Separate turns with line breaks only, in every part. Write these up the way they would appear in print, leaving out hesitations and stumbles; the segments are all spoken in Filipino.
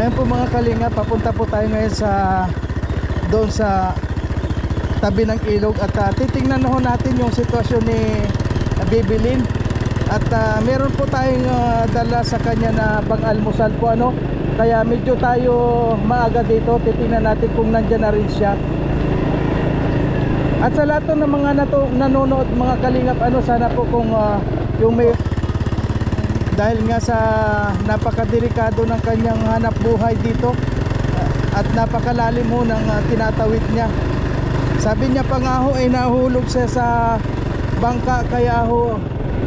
Ayan po mga kalinga, papunta po tayo ngayon sa doon sa tabi ng ilog at titingnan na ho natin yung sitwasyon ni Bibilin. At meron po tayong dala sa kanya na pang-almusal po ano. Kaya medyo tayo maaga dito, titingnan natin kung nandyan na rin siya. At sa lahat ng mga nanonood mga kalingap ano, sana po kung yung may, dahil nga sa napakadelikado ng kanyang hanap buhay dito at napakalalim ho ng tinatawid niya. Sabi niya pa nga ho ay nahulog siya sa bangka, kaya ho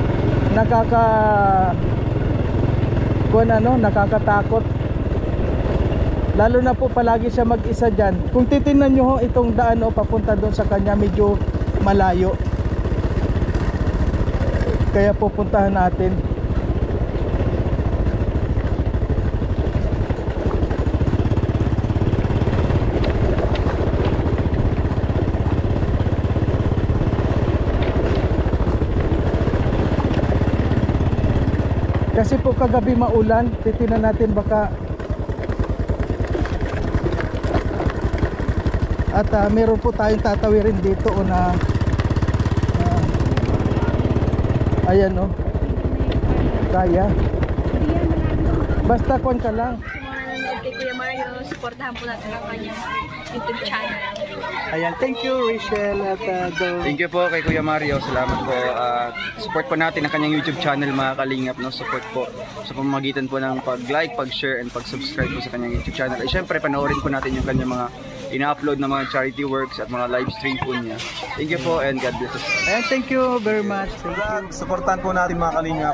nakakatakot. Lalo na po palagi siya mag-isa dyan. Kung titingnan nyo ho itong daan o papunta doon sa kanya, medyo malayo. Kaya pupuntahan natin. Kasi po kagabi maulan, titingnan natin baka. At meron po tayong tatawirin dito o na ayan o, kaya basta kuwan ka lang.
Kay Kuya Mario, supportahan po natin ang kanyang YouTube channel.
Ayan, thank you Rachel at
Thank you po kay Kuya Mario. Salamat po. Support po natin ang kanyang YouTube channel mga kalingap, no? Support po sa pamamagitan po ng pag-like, pag-share and pag-subscribe po sa kanyang YouTube channel. At syempre panoorin po natin yung kanyang mga ina-upload na mga charity works at mga live stream po niya. Thank you po and God bless us.
ayan, thank you very much.
Supportan po natin mga kalingap.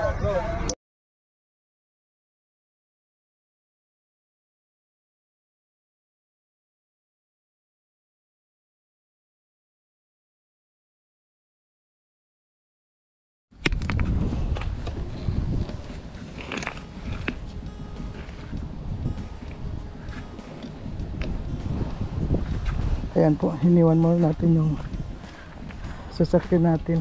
Ayan po, hiniwan mo natin yung sasakyan natin.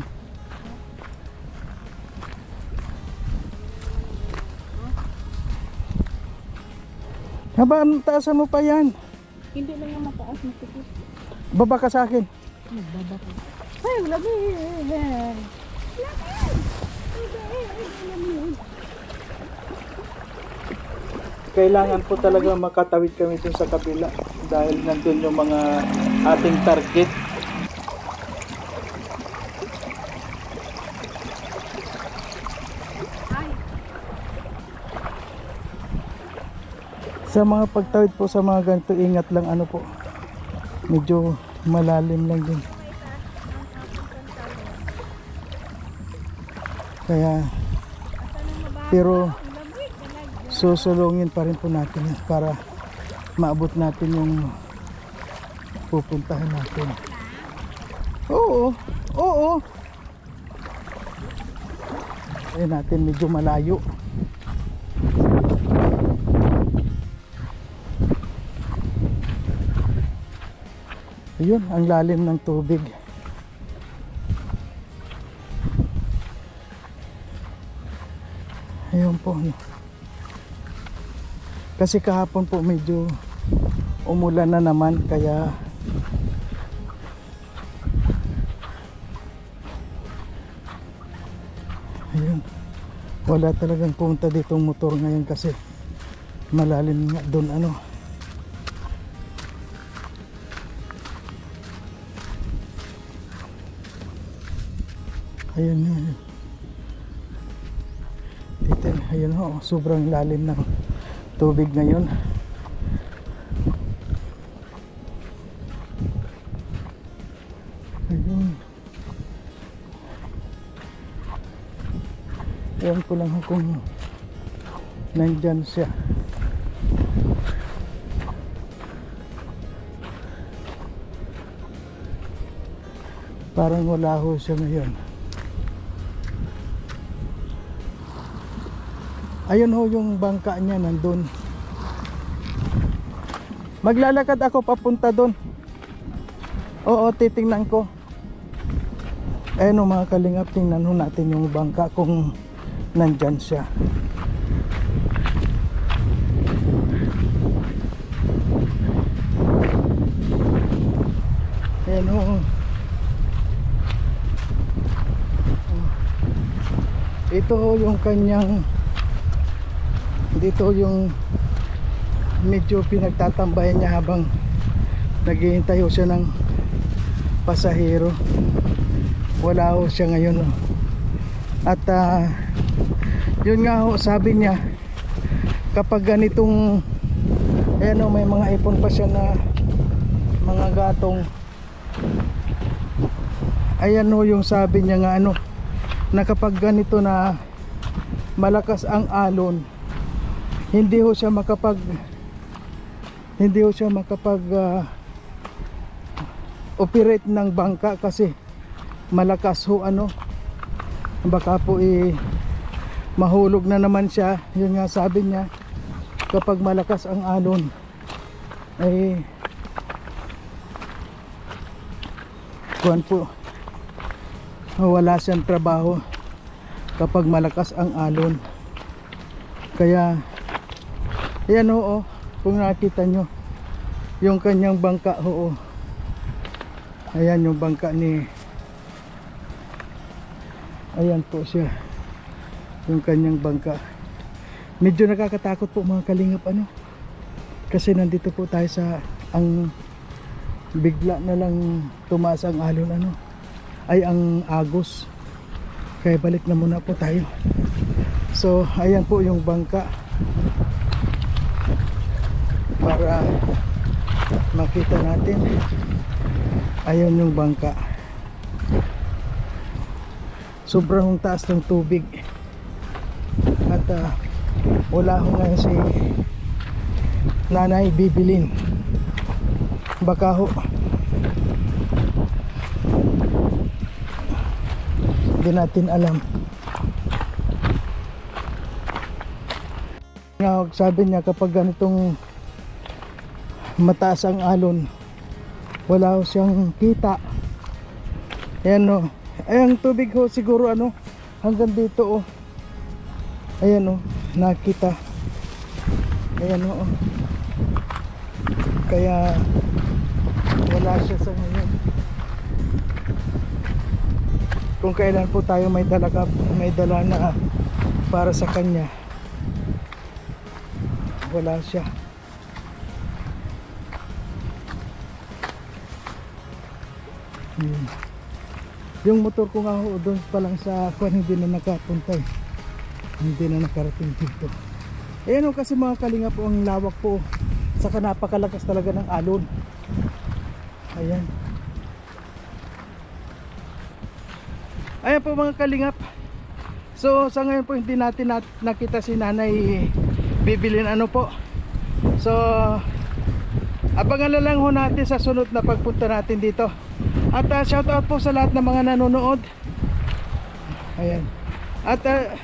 Haba, taasan mo pa yan.
Hindi lang yung mataas na tikit.
Baba ka sa akin.
Baba ko. Ay, labi!
Kailangan po talaga makatawid kami dun sa kabila dahil nandun yung mga ating target. Sa mga pagtawid po sa mga ganito, ingat lang ano po, medyo malalim lang din. Kaya pero susulungin pa rin po natin para maabot natin yung pupuntahan natin. Oo, oo. Ayun natin, medyo malayo. Ayun, ang lalim ng tubig. Ayun po. Kasi kahapon po medyo umulan na naman, kaya ayun, wala talagang punta ditong motor ngayon kasi malalim nga doon ano. Ayun yun. Dito, ayun ho, sobrang lalim ng tubig ngayon. Ayun. Ayan ko lang kung nandyan siya. Parang wala ho siya ngayon. Ayun ho yung bangka niya nandun. Maglalakad ako papunta doon. Oo, titingnan ko. Ayun o mga kalingap, tingnan ho natin yung bangka kung nandyan siya. Ayan oh. Ito yung kanyang, dito yung medyo pinagtatambayan niya habang naghihintay ho siya ng pasahero. Wala ho siya ngayon oh. At yun nga ho, sabi niya kapag ganitong ayan oh, may mga ipon pa siya na mga gatong. Ayan ho yung sabi niya nga ano, na kapag ganito na malakas ang alon, hindi ho siya makapag operate ng bangka kasi malakas ho ano, baka po mahulog na naman siya. Yun nga sabi niya, kapag malakas ang alon ay kuwan po, wala siyang trabaho kapag malakas ang alon. Kaya ayan oo, kung nakita nyo yung kanyang bangka oo, ayan yung bangka ni, ayan po siya yung kanyang bangka. Medyo nakakatakot po mga kalingap ano, kasi nandito po tayo sa ang bigla na lang tumaas ang alon ano, ay ang agos. Kaya balik na muna po tayo. So ayan po yung bangka para makita natin. Ayan yung bangka, sobrang taas ng tubig. At wala ho ngayon si Nanay Bibilin. Baka ho hindi natin alam. Nga sabi niya kapag ganitong mataas ang alon, wala ho siyang kita. Ayan o, ayan tubig ho siguro ano hanggang dito o. Ayan o, nakita. Ayan o. Kaya wala siya sa ngayon. Kung kailan po tayo may dala na para sa kanya, wala siya. Yung motor ko nga ho doon pa lang sa kwan, hindi na nakapunta eh. Hindi na nakarating dito. Ayan o, kasi mga kalinga po ang lawak po, saka napakalakas talaga ng alon. Ayan. Ayan po mga kalingap. So sa ngayon po hindi natin nakita si Nanay Bibilin ano po. So abangan na lang ho natin sa sunod na pagpunta natin dito. At shout out po sa lahat ng mga nanonood. Ayan. At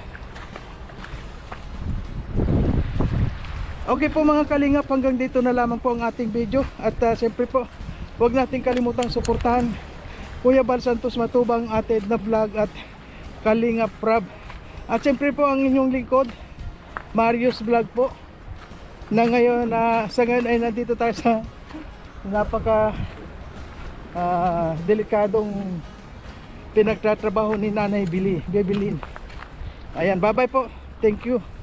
okay po mga kalingap, hanggang dito na lamang po ang ating video. At siyempre po, huwag natin kalimutang suportahan Kuya Bal Santos Matubang, Ate Edna Vlog at Kalingap Prab. At siyempre po ang inyong lingkod, Marius Vlog po, na ngayon sa ngayon ay nandito tayo sa napaka delikadong pinagtatrabaho ni Nanay Bibilin. Ayan, bye bye po, thank you.